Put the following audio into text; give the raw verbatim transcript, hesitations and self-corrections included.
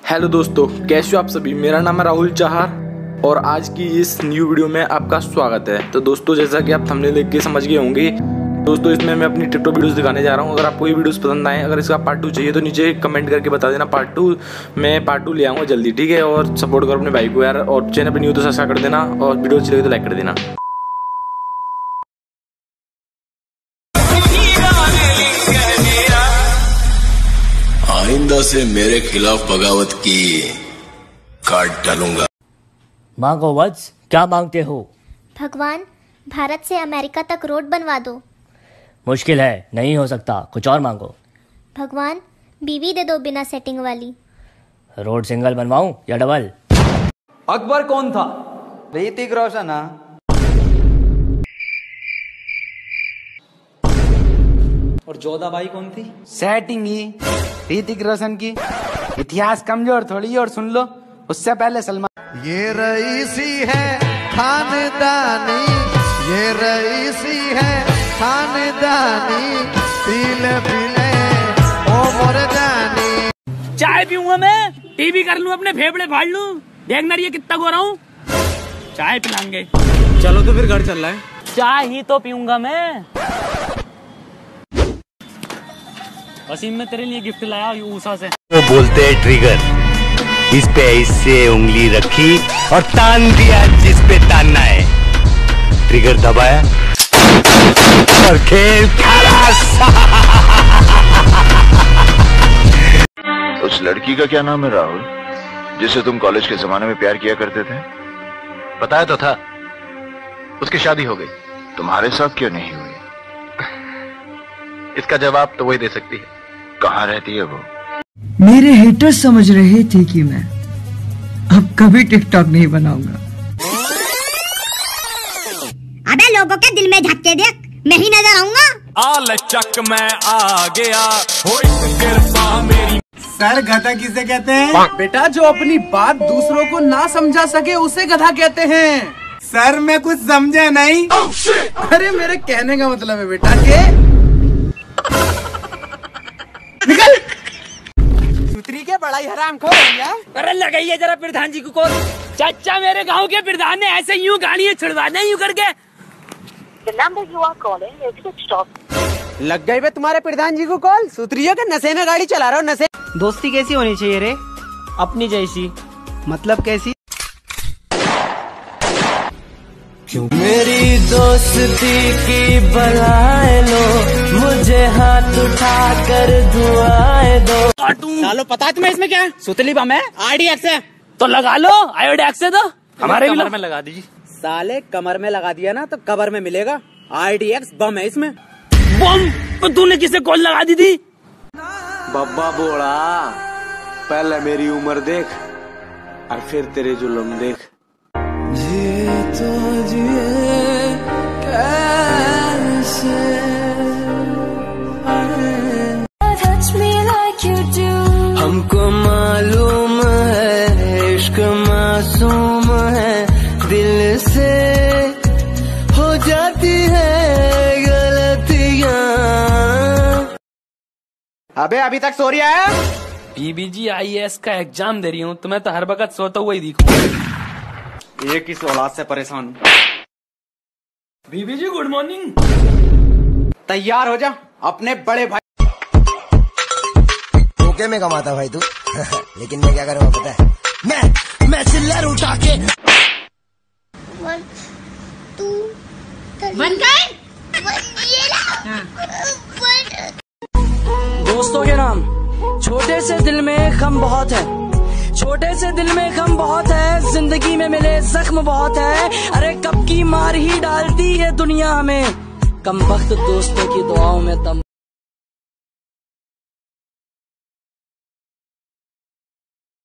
Hello दोस्तों, कैसे हो आप सभी। मेरा नाम है राहुल चाहर और आज की इस न्यू वीडियो में आपका स्वागत है। तो दोस्तों, जैसा कि आप थंबनेल देख के समझ गए होंगे, दोस्तों इसमें मैं अपनी टिकटॉक वीडियोस दिखाने जा रहा हूं। अगर आपको ये वीडियोस पसंद आए, अगर इसका पार्ट टू चाहिए तो नीचे कमेंट करके बता देना। पार्ट टू मैं पार्ट टू ले आऊँगा जल्दी, ठीक है। और सपोर्ट करो अपने भाई को यार, और चैनल पर न्यू तो सब्सक्राइब कर देना और वीडियो अच्छी लगे तो लाइक कर देना। आइंदा से मेरे खिलाफ बगावत की काट डालूंगा। मांगो वत्स, क्या मांगते हो? भगवान, भारत से अमेरिका तक रोड बनवा दो। मुश्किल है, नहीं हो सकता, कुछ और मांगो। भगवान, बीवी दे दो बिना सेटिंग वाली। रोड सिंगल बनवाऊं या डबल? अकबर कौन था? ऋतिक रोशन। और जोधाबाई कौन थी? सेटिंग ही ऋतिक रोशन की। इतिहास कमजोर थोड़ी, और सुन लो उससे पहले सलमान। ये रईसी है खानदानी, ये रईसी है खानदानी, पीले पीले ओ मुर्गानी। चाय पीऊंगा मैं, टीवी कर लूं, अपने फेफड़े फाड़ लूं, देखना ये कितना गोरा हूं। चाय पिलाएंगे। चलो तो फिर घर चल रहा है। चाय ही तो पीऊंगा मैं। वसीम, मैं तेरे लिए गिफ्ट लाया ऊषा से। वो बोलते हैं ट्रिगर, इस पे इससे उंगली रखी और तान दिया जिस पे तानना है। ट्रिगर दबाया और खेल खलास। उस लड़की का क्या नाम है राहुल, जिसे तुम कॉलेज के जमाने में प्यार किया करते थे? बताया तो था, उसकी शादी हो गई। तुम्हारे साथ क्यों नहीं हुई? इसका जवाब तो वही दे सकती है। कहाँ रहती है वो? मेरे हेटर्स समझ रहे थे कि मैं अब कभी टिकटॉक नहीं बनाऊंगा। अबे लोगों के दिल में झांक के देख, मैं ही नजर आऊंगा। आल चक मैं आ गया, हो कृपा मेरी। सर, गधा किसे कहते हैं? बेटा, जो अपनी बात दूसरों को ना समझा सके उसे गधा कहते हैं। सर, मैं कुछ समझा नहीं। oh, अरे मेरे कहने का मतलब है बेटा के निकल। सुतरी के बड़ाई हराम खोर है। अरे लगाइए जरा प्रधान जी को कॉल। चाचा, मेरे गांव के प्रधान ने ऐसे यूं गाड़ियां छिड़वाना यूं करके। लग गई बे तुम्हारे प्रधान जी को कॉल। सुतरियों के नशे में गाड़ी चला रहा हो, नशे। दोस्ती कैसी होनी चाहिए रे? अपनी जैसी। मतलब कैसी? क्यों मेरी दोस्ती की बधाई लो, मुझे हाथ उठा कर दुआएं दो। सालो, पता है तुम्हें इसमें क्या है? सुतली बम है, आईडीएक्स है। तो लगा लो, आयोडेक्स है तो हमारे कमर में लगा दीजिए। साले, कमर में लगा दिया ना तो कबर में मिलेगा। आईडीएक्स बम है इसमें। बम? तो तूने किसे कॉल लगा दी थी? बब्बा बोला, पहले मेरी उम्र देख और फिर तेरे जुल्म देख। तो जिए कैसे हमको मालूम है इश्क मासूम है, दिल से हो जाती है गलतियां। अबे अभी तक सो रही है? बीबीजी आई ए एस का एग्जाम दे रही हूँ, तुम्हें तो हर वक्त सोता हुआ ही दिखूं। एक ही औलाद से परेशान हूँ। बीबी जी गुड मॉर्निंग। तैयार हो जा, अपने बड़े भाई। ओके में कमाता भाई तू। लेकिन मैं क्या करूँगा पता है? मैं मैं चिल्लर उठा के वन टू वन गए दोस्तों के नाम। छोटे से दिल में गम बहुत है, छोटे से दिल में गम बहुत है, जिंदगी में मिले जख्म बहुत है। अरे कब की मार ही डालती है दुनिया हमें, कम वक्त दोस्तों की दुआओं में दम।